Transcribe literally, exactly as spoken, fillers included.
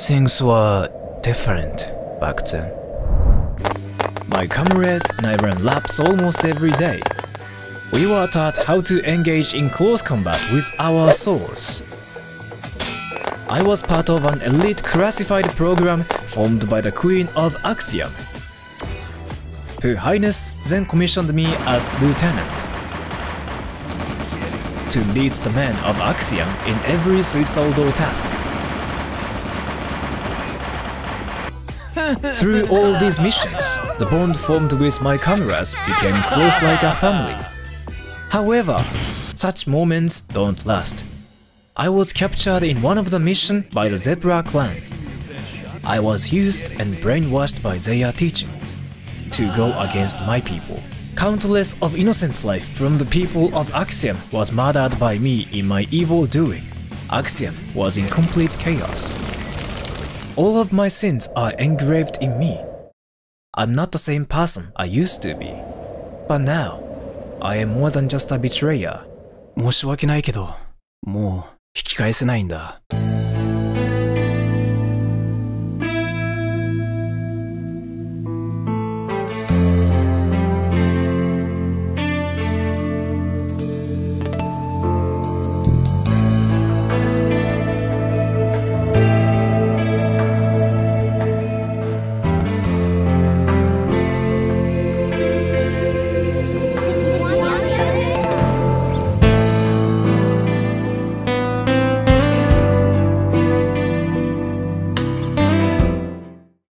Things were different back then. My comrades and I ran laps almost every day. We were taught how to engage in close combat with our swords. I was part of an elite classified program formed by the Queen of Axiom. Her Highness then commissioned me as lieutenant to lead the men of Axiom in every suicidal task. Through all these missions, the bond formed with my comrades became close like a family. However, such moments don't last. I was captured in one of the missions by the Zebra clan. I was used and brainwashed by their teaching to go against my people. Countless of innocent life from the people of Axiom was murdered by me in my evil doing. Axiom was in complete chaos. All of my sins are engraved in me. I'm not the same person I used to be. But now, I am more than just a betrayer. 申し訳ないけど、もう引き返せないんだ。